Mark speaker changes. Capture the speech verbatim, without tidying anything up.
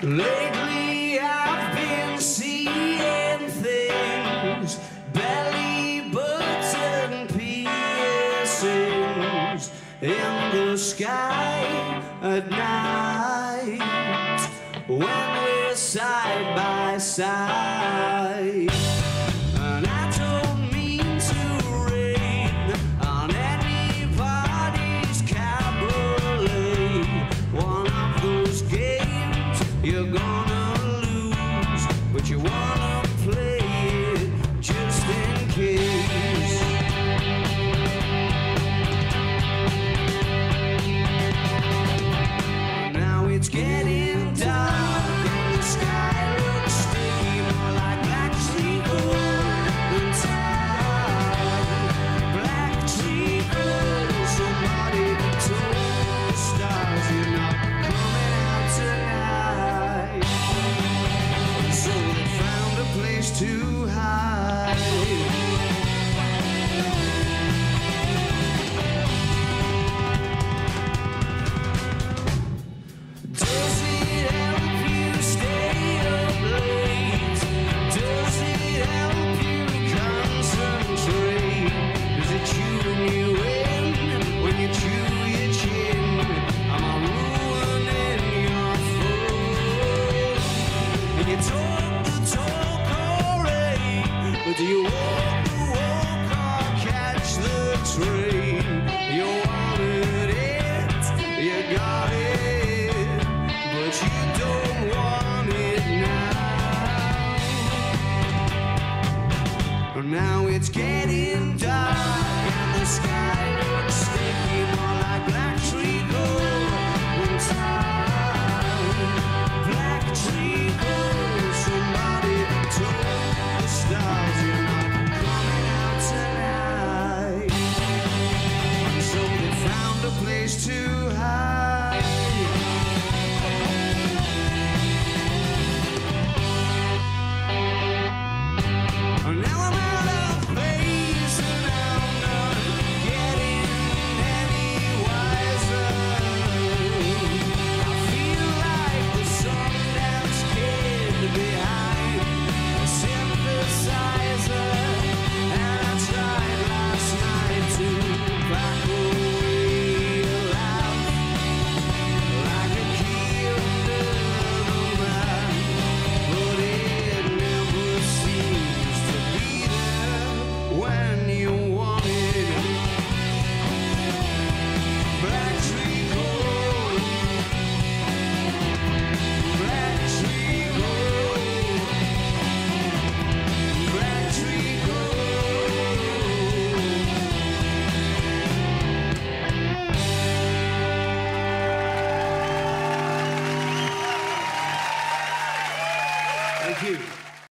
Speaker 1: Lately I've been seeing things, belly button piercings in the sky at night when we're side by side. And I don't mean to rain on anybody's cabaret. One of those games you're gonna lose, but you wanna play it just in case. Now it's getting